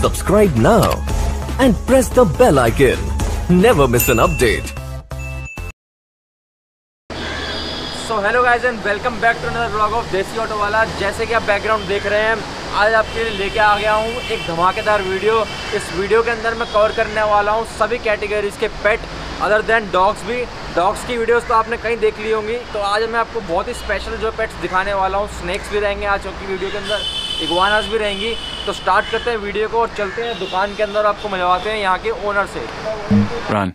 Subscribe now and press the bell icon. Never miss an update. So hello guys and welcome back to another vlog of Desi auto Wala. जैसे कि आप background देख रहे हैं, आज आपके लिए लेके आ गया हूँ एक धमाकेदार वीडियो। इस वीडियो के अंदर मैं कवर करने वाला हूँ सभी कैटेगरीज के पेट अदर देन डॉग्स भी। डॉग्स की वीडियोस तो आपने कहीं देख ली होंगी, तो आज मैं आपको बहुत ही स्पेशल जो पेट्स दिखाने वाला हूँ। स्नैक्स भी रहेंगे आज की वीडियो के अंदर, इग्वानास भी रहेंगी। तो स्टार्ट करते हैं वीडियो को और चलते हैं दुकान के अंदर, आपको मिलवाते हैं यहाँ के ओनर से। Run.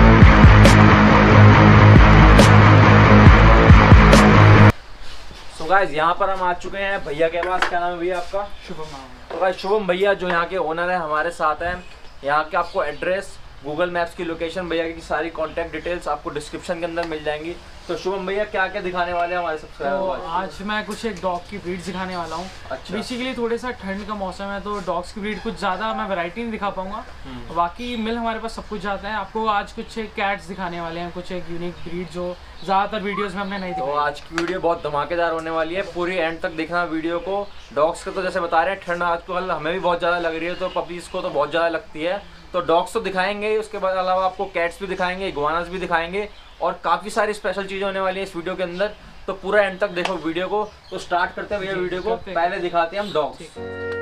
तो गाइस यहाँ पर हम आ चुके हैं भैया के पास। क्या नाम है भैया आपका? शुभम। तो गाइस शुभम भैया जो यहाँ के ओनर है हमारे साथ हैं। यहाँ के आपको एड्रेस, गूगल मैप्स की लोकेशन, भैया की सारी कॉन्टैक्ट डिटेल्स आपको डिस्क्रिप्शन के अंदर मिल जाएंगी। तो शुभम भैया क्या क्या दिखाने वाले हैं हमारे सब्सक्राइबर को? आज मैं कुछ एक डॉग की ब्रीड दिखाने वाला हूँ। अच्छा। बेसिकली थोड़ा सा ठंड का मौसम है तो डॉग्स की ब्रीड कुछ ज़्यादा मैं वैरायटी नहीं दिखा पाऊंगा। बाकी मिल हमारे पास सब कुछ जाता है। आपको आज कुछ एक कैट्स दिखाने वाले हैं, कुछ एक यूनिक ब्रीड जो ज़्यादातर वीडियोस में हमने नहीं तो दिखाई। आज की वीडियो बहुत धमाकेदार होने वाली है, पूरी एंड तक देखना वीडियो को। डॉग्स का तो जैसे बता रहे हैं, ठंड आजकल हमें भी बहुत ज़्यादा लग रही है, तो पपीज़ को तो बहुत ज़्यादा लगती है। तो डॉग्स तो दिखाएंगे ही, उसके बाद अलावा आपको कैट्स भी दिखाएंगे, इग्वानास भी दिखाएंगे और काफ़ी सारी स्पेशल चीज़ें होने वाली है इस वीडियो के अंदर। तो पूरा एंड तक देखो वीडियो को। तो स्टार्ट करते हैं भैया वीडियो को। पहले दिखाते हैं हम डॉग्स।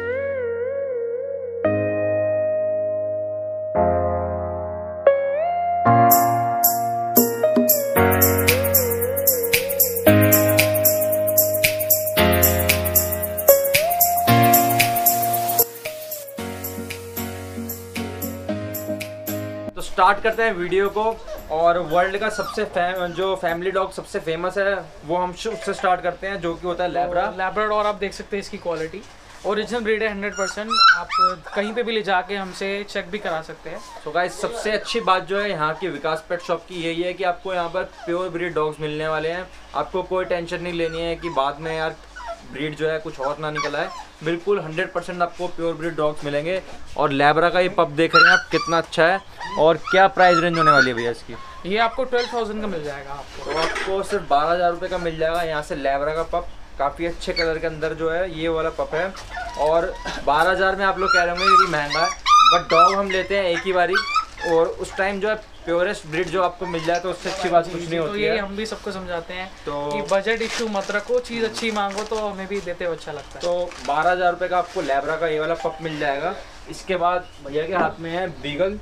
तो स्टार्ट करते हैं वीडियो को। और वर्ल्ड का सबसे जो फैमिली डॉग सबसे फेमस है वो हम उससे स्टार्ट करते हैं, जो कि होता है लैब्रा। लैब्राडोर आप देख सकते हैं, इसकी क्वालिटी ओरिजिनल ब्रीड है 100%। आप कहीं पे भी ले जाके हमसे चेक भी करा सकते हैं। तो गाइस सबसे अच्छी बात जो है यहाँ की विकास पेट शॉप की यही है कि आपको यहाँ पर प्योर ब्रीड डॉग्स मिलने वाले हैं। आपको कोई टेंशन नहीं लेनी है कि बाद में यार ब्रीड जो है कुछ और ना निकला है। बिल्कुल 100% आपको प्योर ब्रीड डॉग्स मिलेंगे। और लैब्रा का ये पप देख रहे हैं आप, कितना अच्छा है। और क्या प्राइस रेंज होने वाली है भैया इसकी? ये आपको 12,000 का मिल जाएगा। आपको तो आपको सिर्फ 12,000 रुपये का मिल जाएगा यहाँ से लैब्रा का पप। काफ़ी अच्छे कलर के अंदर जो है ये वाला पप है। और 12,000 में आप लोग कह रहे होंगे कि महंगा है, बट डॉग हम लेते हैं एक ही बारी, और उस टाइम जो है प्योरेस्ट ब्रीड जो आपको मिल जाए तो उससे अच्छी बात कुछ नहीं होती है। तो हम भी सबको समझाते हैं तो कि बजट इशू मत रखो, चीज़ अच्छी मांगो तो हमें भी देते हुए अच्छा लगता है। तो 12,000 रुपये का आपको लैब्रा का ये वाला पप मिल जाएगा। इसके बाद भैया के हाथ में है बीगल।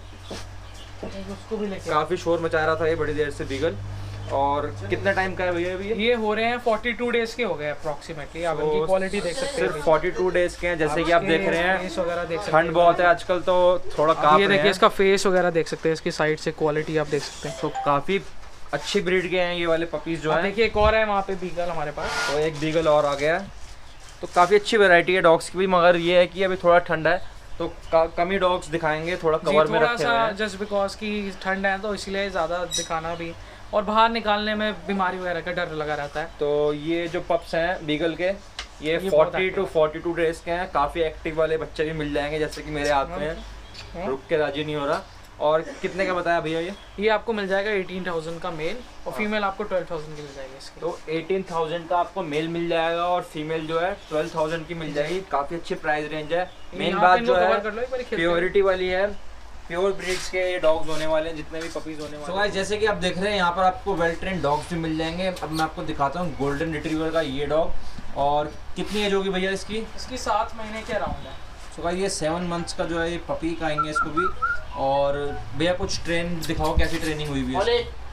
उसको भी लेके काफ़ी शोर मचा रहा था ये बड़ी देर से बीगल। और कितने टाइम का है भैया अभी ये हो रहे हैं 42 डेज के हो गए अप्रोक्सीमेटली। आप इनकी क्वालिटी देख सकते हैं, सिर्फ 42 डेज के हैं। जैसे कि आप देख रहे हैं, फेस वगैरह देख सकते ठंड बहुत है आजकल तो थोड़ा कांप ये रहे देखिए, हैं। इसका फेस वगैरह देख सकते हैं, इसकी साइड से क्वालिटी आप देख सकते हैं। तो काफ़ी अच्छी ब्रीड के हैं ये वाले पपीज़ जो हैं। देखिए एक और है वहाँ पे बीगल हमारे पास। तो एक बीगल और आ गया है। तो काफ़ी अच्छी वैरायटी है डॉग्स की भी, मगर ये है कि अभी थोड़ा ठंडा है तो कम ही डॉग्स दिखाएंगे, थोड़ा कवर में रखे हुए हैं। जस्ट बिकॉज की ठंड है तो इसलिए ज़्यादा दिखाना भी, और बाहर निकालने में बीमारी वगैरह का डर लगा रहता है। तो ये जो पप्स हैं बीगल के, ये 40 to 42 डेज के हैं। काफ़ी एक्टिव वाले बच्चे भी मिल जाएंगे, जैसे कि मेरे हाथ में है, रुक के राजी नहीं हो रहा। और कितने का बताया भैया ये आपको मिल जाएगा 18,000 का मेल, और फीमेल आपको 12,000 की मिल जाएगी इसकी। तो 18,000 का आपको मेल मिल जाएगा और फीमेल जो है 12,000 की मिल जाएगी। काफ़ी अच्छी प्राइस रेंज है। मेन बात जो है प्योरिटी वाली है, प्योर ब्रीड्स के ये डॉग्स होने वाले हैं जितने भी पपीज होने वाले हैं। तो गाइस जैसे कि आप देख रहे हैं यहाँ पर आपको वेल ट्रेन डॉग्स भी मिल जाएंगे। अब मैं आपको दिखाता हूँ गोल्डन रिट्रीवर का ये डॉग। और कितनी एज होगी भैया इसकी? इसकी 7 महीने के अराउंड है। तो गाइस ये 7 मंथ्स का जो है ये पपी खाएंगे इसको भी। और भैया कुछ ट्रेन दिखाओ, कैसी ट्रेनिंग हुई भी है?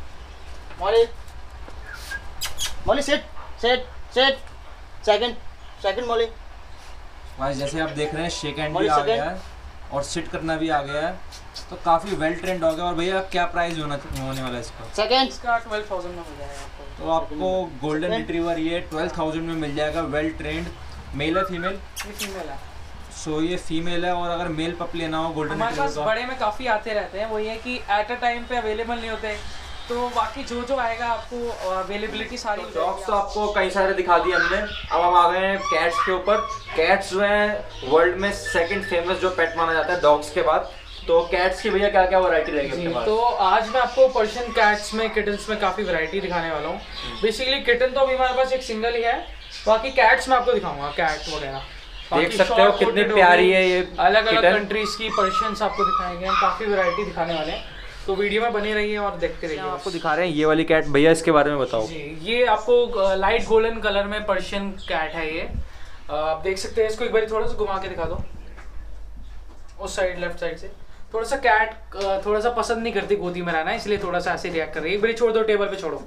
Molly set second Molly. Guys जैसे आप देख रहे हैं शेक हैंड भी आ गया है और सिट करना भी आ गया है। तो काफ़ी वेल ट्रेंड डॉग है। और भैया क्या प्राइस होने वाला है इसका? सेकंड इसका 12,000 में मिल जाएगा आपको। तो आपको गोल्डन रिट्रीवर ये 12,000 में मिल जाएगा। Well trained. मेल है फीमेल? ये फीमेल है। सो ये फीमेल है। और अगर मेल पप लेना हो गोल्डन हमारे पास रिट्रीवर का, बड़े में काफ़ी आते रहते हैं, वो ये कि एट अ टाइम पे अवेलेबल नहीं होते, तो बाकी जो आएगा आपको अवेलेबिलिटी सारी। डॉग्स तो आपको कई सारे दिखा दिए हमने। अब हम आ गए हैं कैट्स के ऊपर। कैट्स जो हैं वर्ल्ड में सेकंड फेमस जो पेट माना जाता है डॉग्स के बाद। तो कैट्स की भैया क्या क्या वैरायटी रहेगी अपने पास? तो आज मैं आपको पर्शियन कैट्स में, किटन्स में काफ़ी वैरायटी दिखाने वाला हूँ। बेसिकली किटन तो अभी हमारे पास एक सिंगल ही है, बाकी कैट्स में आपको दिखाऊंगा, कैट वगैरह। देख सकते हो कितनी प्यारी है ये। अलग अलग कंट्रीज की पर्शियंस आपको दिखाएंगे, हम काफ़ी वैरायटी दिखाने वाले हैं, तो वीडियो में बने रहिए और देखते रहिए। आपको दिखा रहे हैं ये वाली कैट, भैया इसके बारे में बताओ। जी, ये आपको लाइट गोल्डन कलर में पर्शियन कैट है ये। आप देख सकते हैं इसको, एक बार थोड़ा सा घुमा के दिखा दो उस साइड, लेफ्ट साइड से। थोड़ा सा कैट थोड़ा सा पसंद नहीं करती गोदी में रहना, इसलिए थोड़ा सा ऐसे रिएक्ट कर रही है। एक बार छोड़ दो, टेबल पे छोड़ो।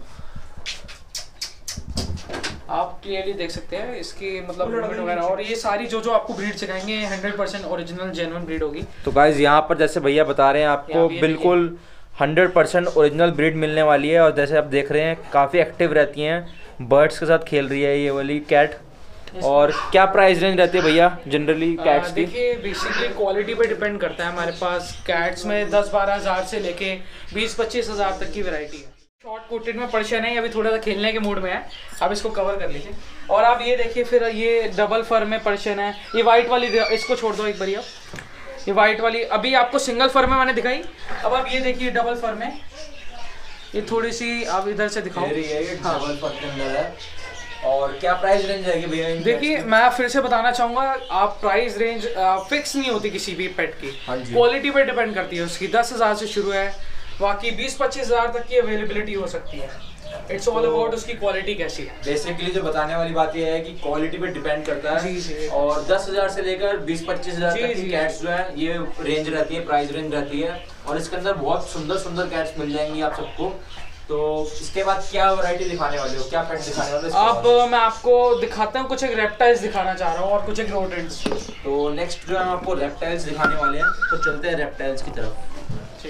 आप क्लियरली देख सकते हैं इसकी मतलब मूवमेंट वगैरह, और ये सारी जो आपको ब्रीड सिखाएंगे 100% ओरिजिनल जेन्युइन ब्रीड होगी। तो गाइज यहाँ पर जैसे भैया बता रहे हैं आपको बिल्कुल 100% ओरिजिनल ब्रीड मिलने वाली है। और जैसे आप देख रहे हैं काफ़ी एक्टिव रहती हैं, बर्ड्स के साथ खेल रही है ये वाली कैट। और क्या प्राइस रेंज रहती है भैया जनरली कैट्स की? देखिए बेसिकली क्वालिटी पे डिपेंड करता है। हमारे पास कैट्स में 10-12 हज़ार से लेके 20-25 हज़ार तक की वैरायटी है। शॉर्ट कोटेड में पर्शियन है, अभी थोड़ा सा खेलने के मूड में है, आप इसको कवर कर लीजिए। और आप ये देखिए फिर ये डबल फर में पर्शियन है, ये वाइट वाली इसको छोड़ दो एक बार। ये वाइट वाली अभी आपको सिंगल फर में मैंने दिखाई, अब आप ये देखिए डबल फर में, ये थोड़ी सी आप इधर से दिखाओ। डबल फर के अंदर है। और क्या प्राइस रेंज रहेगी भैया? देखिए मैं फिर से बताना चाहूँगा, आप प्राइस रेंज फिक्स नहीं होती किसी भी पेट की, क्वालिटी पे डिपेंड करती है उसकी। 10 हज़ार से शुरू है, बाकी 20-25 हज़ार तक की अवेलेबिलिटी हो सकती है। इट्स ऑल अबाउट उसकी क्वालिटी कैसी है। बेसिकली जो बताने वाली बात ये है कि क्वालिटी पे डिपेंड करता है। जी। और 10 हज़ार से लेकर 20-25 हज़ार तक की कैट्स जो है ये रेंज रहती है, प्राइस रेंज रहती है। और इसके अंदर बहुत सुंदर सुंदर कैट्स मिल जाएंगी आप सबको। तो इसके बाद क्या वैरायटी दिखाने वाले हो, क्या पेट दिखाने वाले हो? अब मैं आपको दिखाता हूँ, कुछ एक रेप्टाइल्स दिखाना चाह रहा हूँ और कुछ एक रोडेंट्स। तो नेक्स्ट जो हम आपको रेप्टाइल्स दिखाने वाले हैं, तो चलते हैं रेप्टाइल्स की तरफ।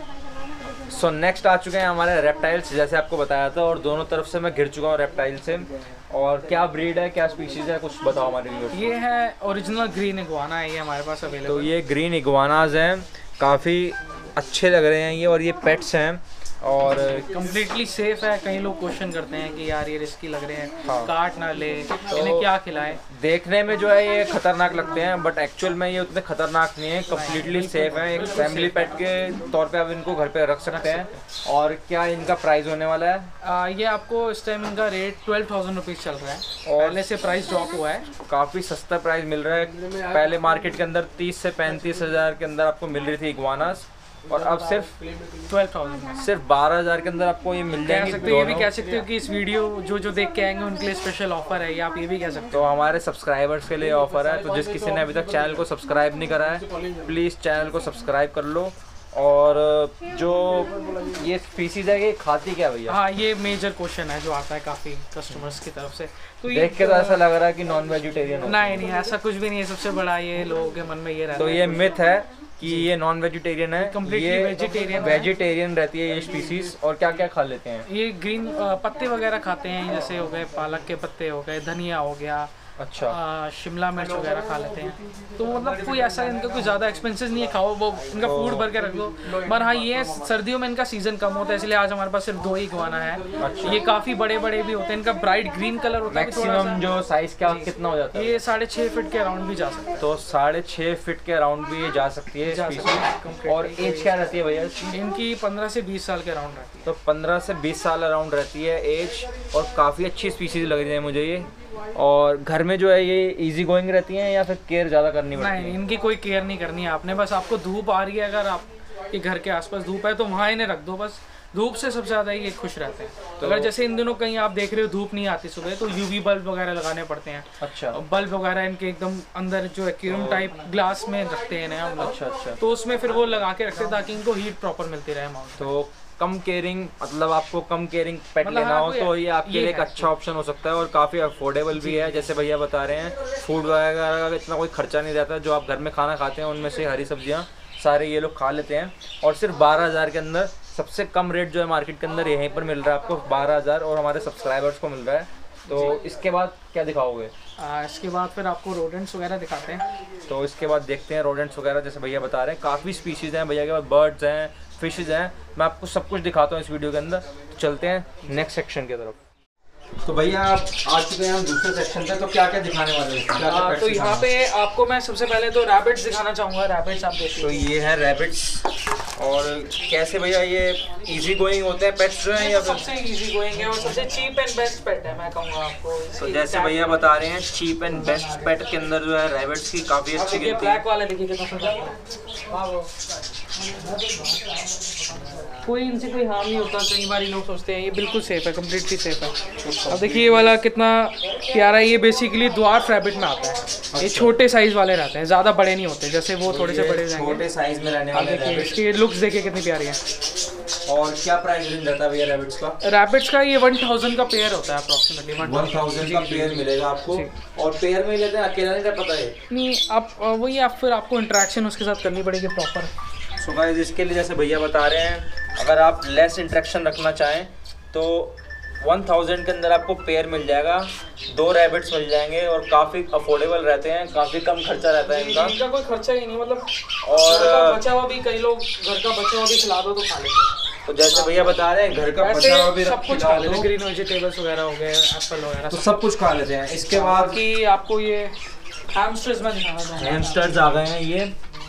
सो नेक्स्ट आ चुके हैं हमारे रेप्टाइल्स, जैसे आपको बताया था, और दोनों तरफ से मैं घिर चुका हूँ रेप्टाइल से। और क्या ब्रीड है, क्या स्पीशीज है, कुछ बताओ हमारे लिए। ये है ओरिजिनल ग्रीन इग्वाना है, ये हमारे पास अवेलेबल। तो ये ग्रीन इग्वानाज हैं, काफ़ी अच्छे लग रहे हैं ये, और ये पेट्स हैं और कम्प्लीटली सेफ है। कई लोग क्वेश्चन करते हैं कि यार ये रिस्की लग रहे हैं, काट ना ले, इन्हें क्या खिलाएं। देखने में जो है ये खतरनाक लगते हैं, बट एक्चुअल में ये उतने खतरनाक नहीं है, कम्प्लीटली सेफ है। एक फैमिली पेट के तौर पे आप इनको घर पे रख सकते हैं। और क्या इनका प्राइस होने वाला है? ये आपको इस टाइम इनका रेट 12,000 रुपीज़ चल रहा है, और पहले से प्राइस ड्रॉप हुआ है। काफ़ी सस्ता प्राइस मिल रहा है। पहले मार्केट के अंदर 30 से 35 हज़ार के अंदर आपको मिल रही थी इग्वानास, और अब सिर्फ 12,000, सिर्फ 12,000 के अंदर आपको ये मिल जाएंगे। ये भी कह सकते हो कि इस वीडियो जो देख के आएंगे उनके लिए स्पेशल ऑफर है, ये आप ये भी कह सकते हो। तो हमारे सब्सक्राइबर्स के लिए ऑफर है, तो जिस किसी ने अभी तक चैनल को सब्सक्राइब नहीं करा है, प्लीज़ चैनल को सब्सक्राइब कर लो। और जो ये स्पीसीज है ये खाती क्या भैया? हाँ, ये मेजर क्वेश्चन है जो आता है काफ़ी कस्टमर्स की तरफ से। तो देख के तो ऐसा लग रहा है कि नॉन वेजिटेरियन। नहीं, ऐसा कुछ भी नहीं है। सबसे बड़ा ये लोगों के मन में ये रहता है। तो ये मिथ है कि ये नॉन वेजिटेरियन है, कंप्लीटली वेजिटेरियन रहती है ये स्पीसीज। और क्या क्या खा लेते हैं ये? ग्रीन पत्ते वगैरह खाते हैं, जैसे हो गए पालक के पत्ते हो गए, धनिया हो गया, अच्छा, शिमला मिर्च वगैरह खा लेते हैं। तो मतलब कोई ऐसा इनका कोई ज़्यादा एक्सपेंसेस नहीं है, खाओ वो इनका फूड भर के रख दो। पर हाँ, ये सर्दियों में इनका सीजन कम होता है, इसलिए आज हमारे पास सिर्फ 2 ही इग्वाना है। अच्छा। ये काफ़ी बड़े बड़े भी होते हैं, इनका ब्राइट ग्रीन कलर होता है। मैक्सिमम जो साइज क्या कितना हो जाता है? ये 6.5 फीट के अराउंड भी जा सकता है। तो 6.5 फीट के अराउंड भी ये जा सकती है। और एज क्या रहती है भैया इनकी? 15 से 20 साल के अराउंड रहती है। तो 15 से 20 साल अराउंड रहती है एज, और काफ़ी अच्छी स्पीसीज लग रही है मुझे ये। और घर में जो है ये इजी गोइंग रहती हैं या फिर केयर ज़्यादा करनी पड़ती है? नहीं, इनकी कोई केयर नहीं करनी है आपने, बस आपको धूप आ रही है, अगर आपके घर के आसपास धूप है तो वहाँ इन्हें रख दो बस। धूप से सबसे ज़्यादा ये खुश रहते हैं। तो अगर जैसे इन दिनों कहीं आप देख रहे हो धूप नहीं आती सुबह, तो यूवी बल्ब वगैरह लगाने पड़ते हैं। अच्छा। बल्ब वगैरह इनके एकदम अंदर जो एक्वेरियम टाइप ग्लास में रखते हैं हम लोग। अच्छा। तो उसमें फिर वो लगा के रखते हैं ताकि इनको हीट प्रॉपर मिलती रहे माउंट। तो कम केयरिंग, मतलब आपको कम केयरिंग पेट लेना हो तो ये आपके लिए एक अच्छा ऑप्शन हो सकता है, और काफ़ी अफोर्डेबल भी है। जैसे भैया बता रहे हैं, फूड वगैरह का इतना कोई खर्चा नहीं रहता। जो आप घर में खाना खाते हैं उनमें से हरी सब्जियाँ सारे ये लोग खा लेते हैं। और सिर्फ 12,000 के अंदर सबसे कम रेट जो है मार्केट के अंदर यहीं पर मिल रहा है आपको, 12,000, और हमारे सब्सक्राइबर्स को मिल रहा है। तो इसके बाद क्या दिखाओगे? इसके बाद फिर आपको रोडेंट्स वगैरह दिखाते हैं। तो इसके बाद देखते हैं रोडेंट्स वगैरह, जैसे भैया बता रहे हैं काफ़ी स्पीशीज़ हैं भैया के पास, बर्ड्स हैं, फिशेज़ हैं। मैं आपको सब कुछ दिखाता हूँ इस वीडियो के अंदर। तो चलते हैं नेक्स्ट सेक्शन की तरफ। तो भैया आप आ चुके हैं हम दूसरे सेक्शन पे, तो क्या क्या दिखाने वाले हैं? तो यहाँ पे आपको मैं सबसे पहले तो रैबिट्स दिखाना चाहूँगा। रैबिट्स आप देखिए। तो ये है रैबिट्स। और कैसे भैया ये इजी गोइंग होते हैं पेट्स जो हैं या फिर? सबसे इजी गोइंग है और सबसे चीप एंड बेस्ट पेट है मैं कहूँगा आपको। तो जैसे भैया बता रहे हैं चीप एंड बेस्ट पेट के अंदर जो है रैबिट्स की काफ़ी अच्छी गिनती है। ब्लैक वाला देखिए कितना सुंदर है। हाँ वो कोई इनसे कोई हार्म नहीं होता। कई बार लोग सोचते हैं ये बिल्कुल सेफ है, कम्प्लीटली सेफ है। अब देखिए ये वाला कितना प्यारा है। ये बेसिकली द्वार्फ रैबिट में आता है। ये छोटे साइज वाले रहते हैं, ज़्यादा बड़े नहीं होते, जैसे वो थोड़े से बड़े जाएंगे। छोटे साइज में रहने वाले देखिए इसकी लुक्स देखिए कितनी प्यारी है। और क्या प्राइस रेंज रहता है भैया रैबिट्स का? रैबिट्स का ये 1000 का पेयर होता है अप्रॉक्सीमेटली। 1000 का पेयर मिलेगा आपको। और पेयर में लेते हैं, अकेला नहीं रह पता है? नहीं, आप वही आप फिर आपको इंटरेक्शन उसके साथ करनी पड़ेगी प्रॉपर। सो गाइस इसके लिए जैसे भैया बता रहे हैं, अगर आप लेस इंटरेक्शन रखना चाहें तो 1000 के अंदर आपको पेयर मिल जाएगा। 2 रैबिट्स मिल जाएंगे और काफ़ी अफोर्डेबल रहते हैं, काफ़ी कम खर्चा रहता है इनका कोई खर्चा ही नहीं, मतलब और बचा हुआ भी कई लोग घर का बचा हुआ भी खिला दो तो खा लेते हैं। तो जैसे भैया बता रहे हैं घर का बचा हुआ भी सब कुछ खा लेते हैं, ग्रीन वेजिटेबल्स वगैरह हो गए, एप्पल वगैरह तो सब कुछ खा लेते हैं। इसके बाद कि आपको ये हैमस्टर्स में दिखाना चाहूँगा। हैमस्टर्स आ गए हैं ये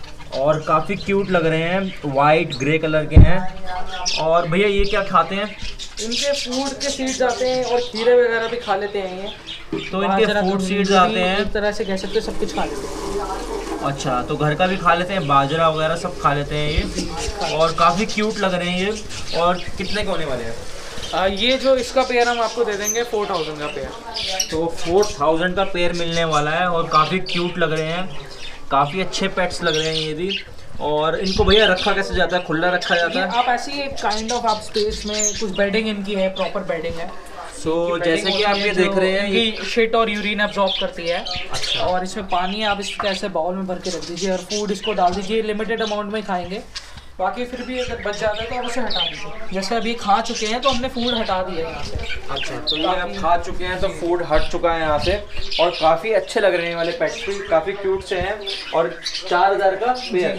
और काफ़ी क्यूट लग रहे हैं, वाइट ग्रे कलर के हैं। और भैया ये क्या खाते हैं? इनके फूड के सीड्स आते हैं और खीरे वगैरह भी खा लेते हैं ये। तो इनके फूड सीड्स आते हैं, एक तरह से कह सकते हैं सब कुछ खा लेते हैं। अच्छा तो घर का भी खा लेते हैं, बाजरा वगैरह सब खा लेते हैं ये। और काफ़ी क्यूट लग रहे हैं ये। और कितने के होने वाले हैं? ये जो इसका पेयर हम आपको दे देंगे 4000 का पेयर। तो 4000 का पेयर मिलने वाला है और काफ़ी क्यूट लग रहे हैं, काफ़ी अच्छे पेट्स लग रहे हैं ये भी। और इनको भैया रखा कैसे जाता है? खुला रखा जाता है? आप ऐसी एक काइंड ऑफ आप स्पेस में कुछ बेडिंग इनकी है, प्रॉपर बेडिंग है। सो जैसे कि आप ये देख रहे हैं ये शिट और यूरिन एब्जॉर्ब करती है। अच्छा। और इसमें पानी आप इसको ऐसे बाउल में भर के रख दीजिए और फूड इसको डाल दीजिए। लिमिटेड अमाउंट में खाएंगे, बाकी फिर भी अगर बच जाता है तो आप उसे हटा दीजिए। जैसे अभी खा चुके हैं तो हमने फूड हटा दिया है यहाँ से। अच्छा तो ये आप खा चुके हैं तो फूड हट चुका है यहाँ से। और काफ़ी अच्छे लग रहे हैं वाले पेट्स भी, काफ़ी क्यूट से हैं। और 4000 का पेयर,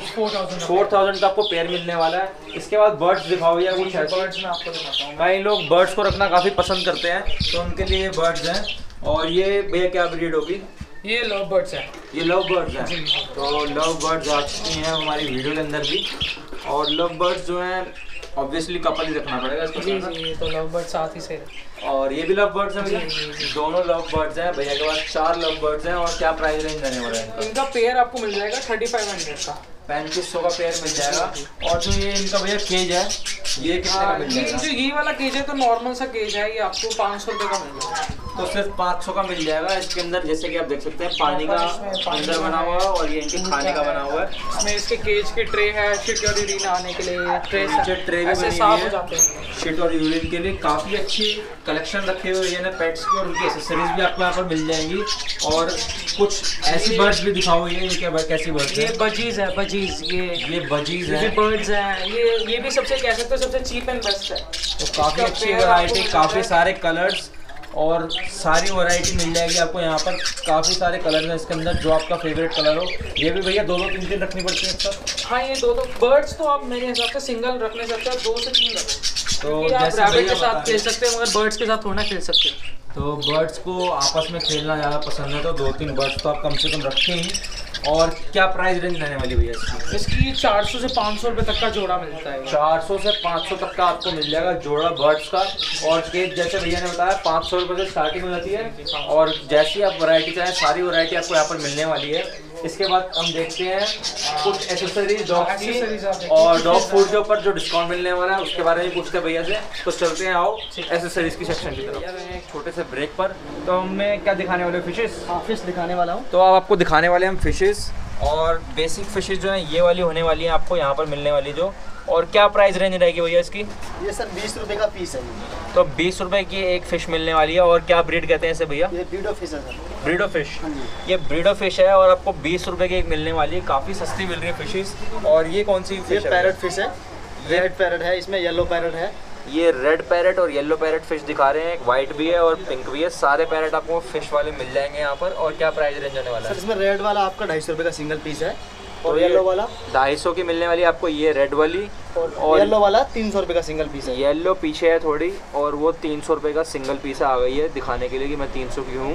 4000 का आपको पेयर मिलने वाला है। इसके बाद बर्ड्स दिखाओ भैया कुछ। बर्ड्स में आपको दिखाता हूँ। कई लोग बर्ड्स को रखना काफ़ी पसंद करते हैं तो उनके लिए ये बर्ड्स हैं। और ये भैया क्या ब्रीड होगी? ये लव बर्ड्स है। ये लव बर्ड्स हैं। तो लव बर्ड्स आ चुकी हैं हमारी वीडियो के अंदर भी। और लव बर्ड्स जो हैं ऑब्वियसली कपल ही रखना पड़ेगा इसको। जी जी, तो लव बर्ड साथ ही से। और ये भी लव बर्ड्स हैं भैया? दोनों लव बर्ड्स हैं भैया के पास, 4 लव बर्ड्स हैं। और क्या प्राइस रेंज रहने वाला है इनका? इनका पेयर आपको मिल जाएगा 3500 का। 3500 का पेयर मिल जाएगा। और जो ये इनका भैया केज है ये कितने का मिल जाएगा? जो ये वाला केज है तो नॉर्मल सा केज है, ये आपको 500 रुपये का मिल जाएगा। तो सिर्फ 500 का मिल जाएगा। इसके अंदर जैसे कि आप देख सकते हैं पानी का अंदर बना हुआ है और ये इनके खाने का बना हुआ है। इसमें इसके केज के ट्रे है शिट और यूरिन आने के लिए। ट्रे भी ऐसे बनी साफ हुई हो है जाते हैं। शिट और यूरिन के लिए। काफ़ी अच्छी कलेक्शन रखे हुए हैं पेट्स की और उनकी एक्सेसरीज भी आपको यहाँ पर मिल जाएंगी। और कुछ ऐसी बर्ड्स भी दिखाओ। ये क्या कैसी बर्ड्स ये है? बजीज है, बजीज। ये बजीज भी है। बर्ड्स हैं। ये भी सबसे कह सकते हो सबसे चीप एंड बेस्ट है। तो काफ़ी अच्छी वैरायटी, काफ़ी सारे कलर्स और सारी वैरायटी मिल जाएगी आपको यहाँ पर। काफ़ी सारे कलर हैं इसके अंदर, जो आपका फेवरेट कलर हो। ये भी भैया 2-3 रखनी पड़ती है सर? हाँ, ये 2 बर्ड्स तो आप मेरे हिसाब से सिंगल रखने सकते हैं, 2 से 3 रखो। तो आप जैसे रैबिट भैया के साथ बता खेल सकते हैं मगर बर्ड्स के साथ थोड़ा खेल सकते हैं। तो बर्ड्स को आपस में खेलना ज़्यादा पसंद है तो 2-3 बर्ड्स तो आप कम से कम रखें ही। और क्या प्राइस रेंज रहने वाली भैया इसकी? इसकी 400 से 500 रुपये तक का जोड़ा मिलता है। 400 से 500 तक का आपको मिल जाएगा जोड़ा बर्ड्स का। और केज जैसे भैया ने बताया 500 रुपये से स्टार्टिंग हो जाती है। और जैसी आप वैरायटी चाहें सारी वैरायटी आपको यहाँ पर मिलने वाली है। इसके बाद हम देखते हैं कुछ एक्सेसरीज डॉग की और डॉग फूड के ऊपर जो डिस्काउंट मिलने वाला है उसके बारे में पूछते हैं भैया से। तो चलते हैं आओ एक्सेसरीज की सेक्शन की तरफ। एक छोटे से ब्रेक पर तो हमें क्या दिखाने वाले? फिशेस। हाँ, फिश दिखाने वाला हूँ। तो अब आपको दिखाने वाले हम फिशेस। और बेसिक फिशेस जो हैं ये वाली होने वाली है आपको यहाँ पर मिलने वाली जो। और क्या प्राइस रेंज रहेगी भैया इसकी? ये सर 20 रुपये का पीस है। तो 20 रुपये की एक फ़िश मिलने वाली है। और क्या ब्रीड कहते हैं इसे भैया? ये ब्रीड ऑफ फिश है सर। Breed of fish. हाँ जी। ये ब्रीड ऑफ फिश है और आपको 20 रुपये की एक मिलने वाली है। काफ़ी सस्ती मिल रही है फिशेस। और ये कौन सी ये फिश है? पैरट फिश है, रेड पैरट है, इसमें येलो पैरट है। ये रेड पैरट और येलो पैरट फिश दिखा रहे हैं। एक वाइट भी है और पिंक भी है। सारे पैरट आपको फिश वाले मिल जाएंगे यहाँ पर। और क्या प्राइस रेंज होने वाला है? सर इसमें रेड वाला आपका 250 रुपये का सिंगल पीस है और तो येलो वाला 250 की मिलने वाली आपको ये रेड वाली। और येलो वाला 300 रुपये का सिंगल पीस है। येलो पीछे है थोड़ी और वो 300 रुपये का सिंगल पीस आ गई है दिखाने के लिए कि मैं 300 की हूँ।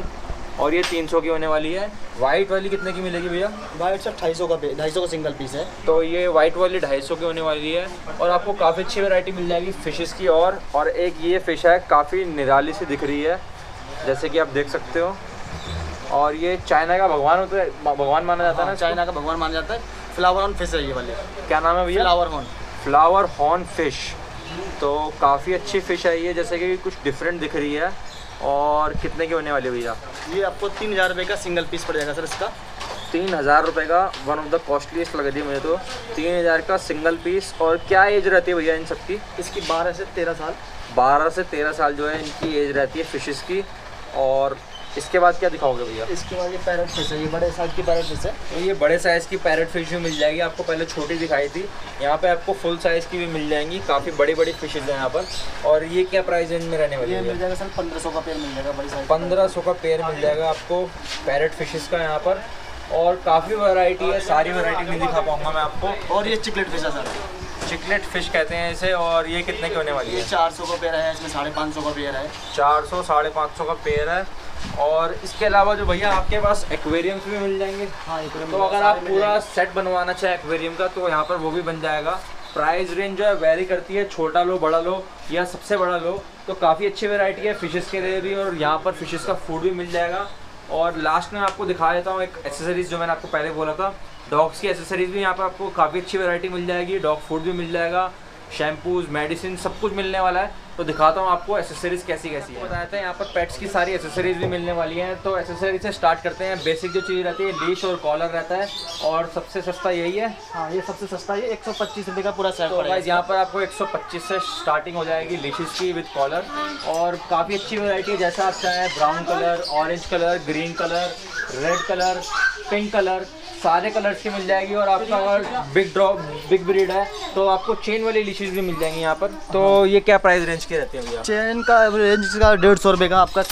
और ये 300 की होने वाली है। वाइट वाली कितने की मिलेगी भैया? वाइट सर 250 का सिंगल पीस है। तो ये वाइट वाली 250 की होने वाली है और आपको काफ़ी अच्छी वैरायटी मिल जाएगी फ़िशेस की। और एक ये फ़िश है, काफ़ी निराली सी दिख रही है जैसे कि आप देख सकते हो। और ये चाइना का भगवान होता है, भगवान माना जाता है ना? चाइना का भगवान माना जाता है। फ्लावर हॉर्न फिश है ये वाली। क्या नाम है भैया? Flower horn fish. तो काफ़ी अच्छी फ़िश है ये, जैसे कि कुछ डिफरेंट दिख रही है। और कितने की होने वाली है भैया? ये आपको 3000 रुपये का सिंगल पीस पड़ जाएगा सर इसका। 3000 रुपये का, वन ऑफ द कॉस्टलीस्ट लग रही है मुझे तो। 3000 का सिंगल पीस। और क्या एज रहती है भैया इन सबकी? इसकी 12 से 13 साल। 12 से 13 साल जो है इनकी एज रहती है फ़िशेस की। और इसके बाद क्या दिखाओगे भैया? इसके बाद ये पैरेट फिश है, ये बड़े साइज़ की पैरेट फिश है। तो ये बड़े साइज़ की पैरेट फिश भी मिल जाएगी आपको। पहले छोटी दिखाई थी, यहाँ पे आपको फुल साइज़ की भी मिल जाएंगी। काफ़ी बड़ी बड़ी फिशेज हैं यहाँ पर। और ये क्या प्राइस रेंज में रहने वाली है? ये मिल जाएगा सर 1500 का पेयर मिल जाएगा बड़ी साइज। 1500 का पेयर मिल जाएगा आपको पैरेट फिशेस का यहाँ पर। और काफ़ी वैरायटी है, सारी वैरायटी नहीं दिखा पाऊँगा मैं आपको। और ये चिकलेट फिश है सर, चिकलेट फिश कहते हैं इसे। और ये कितने की होने वाली है? ये 400 का पेयर है, इसमें 550 का पेयर है। 400 550 का पेयर है। और इसके अलावा जो भैया आपके पास एक्वेरियम्स भी मिल जाएंगे। हाँ, तो अगर आप पूरा सेट बनवाना चाहे एक्वेरियम का तो यहाँ पर वो भी बन जाएगा। प्राइस रेंज जो है वेरी करती है, छोटा लो, बड़ा लो या सबसे बड़ा लो। तो काफ़ी अच्छी वैरायटी है फिशेस के लिए भी। और यहाँ पर फिशेस का फूड भी मिल जाएगा। और लास्ट में आपको दिखा देता हूँ एक एसेसरीज़ जो मैंने आपको पहले बोला था। डॉग्स की एसेसरीज़ भी यहाँ पर आपको काफ़ी अच्छी वैरायटी मिल जाएगी। डॉग फूड भी मिल जाएगा, शैम्पूज़, मेडिसिन सब कुछ मिलने वाला है। तो दिखाता हूँ आपको एसेसरीज़ कैसी कैसी है। बताते हैं यहाँ पर पेट्स की सारी एसेसरीज़ भी मिलने वाली हैं। तो एसेसरीज से स्टार्ट करते हैं। बेसिक जो चीज़ रहती है लीश और कॉलर रहता है। और सबसे सस्ता यही है। हाँ, ये सबसे सस्ता है, 125 रुपये का पूरा सेट तो पड़ेगा। यहाँ पर आपको 125 से स्टार्टिंग हो जाएगी लीशेस की विद कॉलर। और काफ़ी अच्छी वैरायटी है, जैसा आप चाहें। Brown colour, orange colour, green colour, red colour, pink colour, सारे कलर्स की मिल जाएगी। और आपका अगर बिग ब्रीड है तो आपको चेन वाली लीशेस भी मिल जाएंगी यहाँ पर। तो ये क्या प्राइस रेंज की रहती है भैया? चेन का रेंज का 150 रुपये का आपका।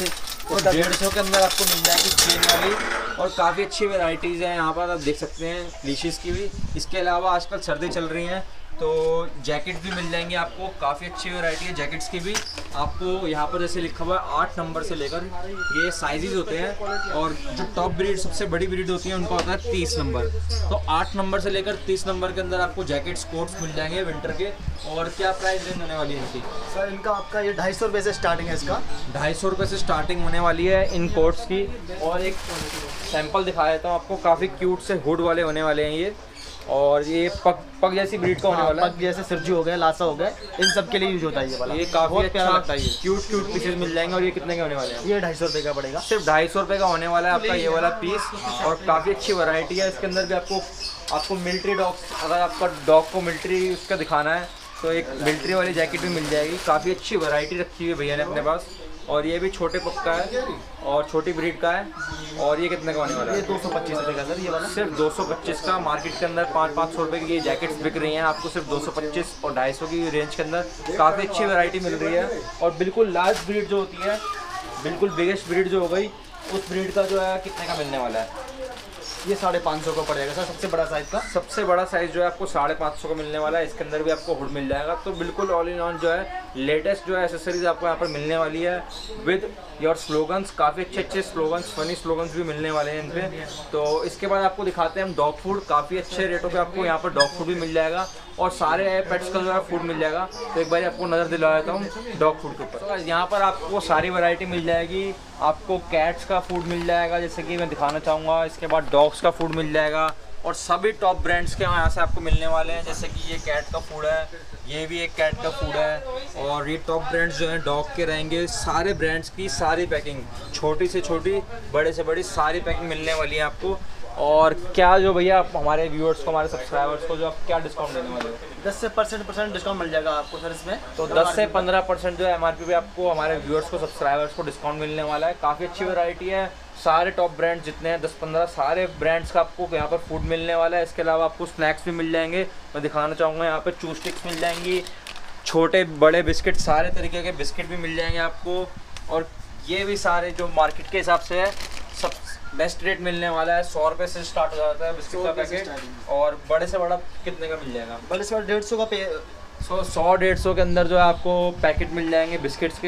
150 के अंदर आपको मिल जाएगी चेन वाली। और काफ़ी अच्छी वेराइटीज़ हैं यहाँ पर, आप देख सकते हैं लीशेस की भी। इसके अलावा आजकल सर्दी चल रही हैं तो जैकेट भी मिल जाएंगे आपको। काफ़ी अच्छी वैरायटी है जैकेट्स की भी। आपको यहाँ पर जैसे लिखा हुआ है 8 नंबर से लेकर ये साइजेस होते हैं। और जो टॉप ब्रीड, सबसे बड़ी ब्रीड होती है, उनका होता है 30 नंबर। तो 8 नंबर से लेकर 30 नंबर के अंदर आपको जैकेट्स, कोट्स मिल जाएंगे विंटर के। और क्या प्राइस रेंज होने वाली है इनकी? सर इनका आपका ये 250 रुपये से स्टार्टिंग है इसका। 250 रुपये से स्टार्टिंग होने वाली है इन कोट्स की। और एक सैंपल दिखा देता हूँ आपको। काफ़ी क्यूट से हुड वाले होने वाले हैं ये। और ये पग जैसी ब्रीड का होने वाला है। पग जैसे सिरजू हो गए, लासा हो गए, इन सब के लिए यूज होता है ये वाला। ये काफ़ी प्यारा लगता है ये। क्यूट पीसेस मिल जाएंगे। और ये कितने के होने वाले हैं? ये 250 रुपये का पड़ेगा। सिर्फ 250 रुपये का होने वाला है आपका ये वाला पीस। और काफ़ी अच्छी वैरायटी है इसके अंदर भी। आपको मिलिट्री डॉग्स, अगर आपका डॉग को मिलिट्री उसका दिखाना है तो एक मिलिट्री वाली जैकेट भी मिल जाएगी। काफ़ी अच्छी वैरायटी रखी हुई है भैया ने अपने पास। और ये भी छोटे पग का है और छोटी ब्रीड का है। और ये कितने का होने वाला है? ये 225 रुपये का सर ये वाला। सिर्फ 225 का। मार्केट के अंदर 500-500 रुपये की ये जैकेट्स बिक रही हैं, आपको सिर्फ 225 और 250 की रेंज के अंदर काफ़ी अच्छी वैरायटी मिल रही है। और बिल्कुल लार्ज ब्रीड जो होती है, बिल्कुल बिगेस्ट ब्रीड जो हो गई, उस ब्रीड का जो है कितने का मिलने वाला है? ये 550 का पड़ेगा सर, सबसे बड़ा साइज़ का। सबसे बड़ा साइज़ जो है आपको 550 का मिलने वाला है। इसके अंदर भी आपको हुड मिल जाएगा। तो बिल्कुल ऑल इन ऑल जो है लेटेस्ट जो है एसेसरीज आपको यहाँ पर मिलने वाली है विद योर स्लोगन्स। काफ़ी अच्छे स्लोगन्स, फनी स्लोगन्स भी मिलने वाले हैं इन पे। तो इसके बाद आपको दिखाते हैं हम डॉग फूड। काफ़ी अच्छे रेटों पे आपको यहाँ पर डॉग फूड भी मिल जाएगा और सारे पेट्स का जो है फूड मिल जाएगा। तो एक बार आपको नज़र दिला देता हूँ डॉग फूड के ऊपर। तो यहाँ पर आपको सारी वैरायटी मिल जाएगी। आपको कैट्स का फूड मिल जाएगा जैसे कि मैं दिखाना चाहूँगा। इसके बाद डॉग्स का फूड मिल जाएगा और सभी टॉप ब्रांड्स के यहाँ से आपको मिलने वाले हैं। जैसे कि ये कैट का फूड है, ये भी एक कैट का फूड है। और ये टॉप ब्रांड्स जो हैं डॉग के रहेंगे। सारे ब्रांड्स की सारी पैकिंग, छोटी से छोटी, बड़े से बड़ी, सारी पैकिंग मिलने वाली है आपको। और क्या जो भैया आप हमारे व्यूअर्स को, हमारे सब्सक्राइबर्स को जो आप क्या डिस्काउंट देने वाले हो? 10 से % डिस्काउंट मिल जाएगा आपको सर इसमें। तो 10 से 15% जो MRP पे आपको हमारे व्यूअर्स को, सब्सक्राइबर्स को डिस्काउंट मिलने वाला है। काफ़ी अच्छी वैरायटी है। सारे टॉप ब्रांड्स जितने हैं 10-15 सारे ब्रांड्स का आपको यहाँ पर फूड मिलने वाला है। इसके अलावा आपको स्नैक्स भी मिल जाएंगे। मैं दिखाना चाहूँगा यहाँ पर चू स्टिक्स मिल जाएंगी, छोटे बड़े बिस्किट, सारे तरीके के बिस्किट भी मिल जाएंगे आपको। और ये भी सारे जो मार्केट के हिसाब से है सब बेस्ट रेट मिलने वाला है। 100 रुपये से स्टार्ट हो जाता है बिस्किट का पैकेट। और बड़े से बड़ा कितने का मिल जाएगा? बड़े से बड़ा 150 का 100-150 के अंदर जो है आपको पैकेट मिल जाएंगे बिस्किट्स के।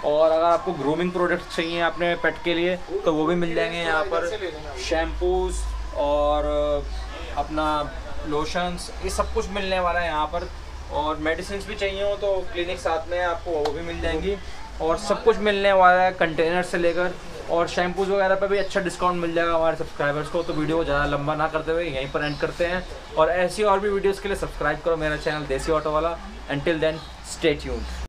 और अगर आपको ग्रूमिंग प्रोडक्ट्स चाहिए अपने पेट के लिए तो वो भी मिल जाएंगे यहाँ पर। शैम्पूज़ और अपना लोशंस, ये सब कुछ मिलने वाला है यहाँ पर। और मेडिसिन भी चाहिए हो तो क्लिनिक साथ में है, आपको वो भी मिल जाएंगी। और सब कुछ मिलने वाला है, कंटेनर से लेकर। और शैम्पूज़ वगैरह पे भी अच्छा डिस्काउंट मिल जाएगा हमारे सब्सक्राइबर्स को। तो वीडियो को ज़्यादा लंबा ना करते हुए यहीं पर एंड करते हैं। और ऐसी और भी वीडियोज़ के लिए सब्सक्राइब करो मेरा चैनल देसी ऑटो वाला। Until then, stay tuned.